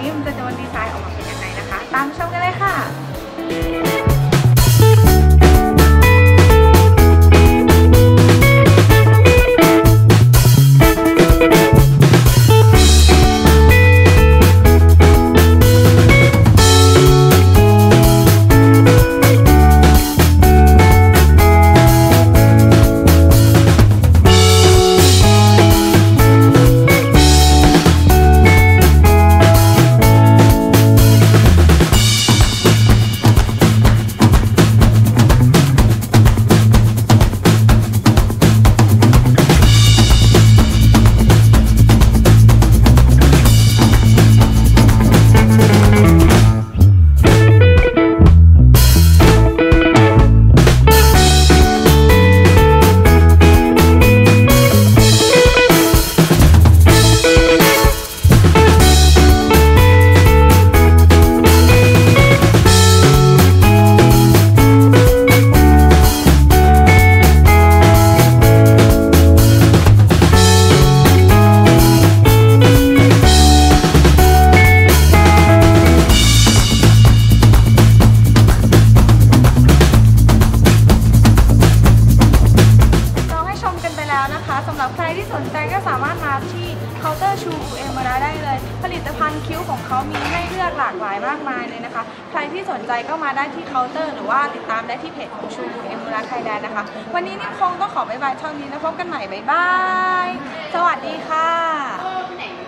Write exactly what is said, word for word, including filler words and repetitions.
นี้มันจะโดนดีไซน์ออกมาเป็นยังไงนะคะตามชมกันเลยค่ะสำหรับใครที่สนใจก็สามารถมาที่เคาน์เตอร์ชูเอมราได้เลยผลิตภัณฑ์คิ้วของเขามีให้เลือกหลากหลายมากมายเลยนะคะใครที่สนใจก็มาได้ที่เคาน์เตอร์หรือว่าติดตามได้ที่เพจของชูเอมราไทยแลนด์นะคะวันนี้นิ่มคงต้องขอบ๊ายบายเท่านี้นะพบกันใหม่บ๊ายบายสวัสดีค่ะ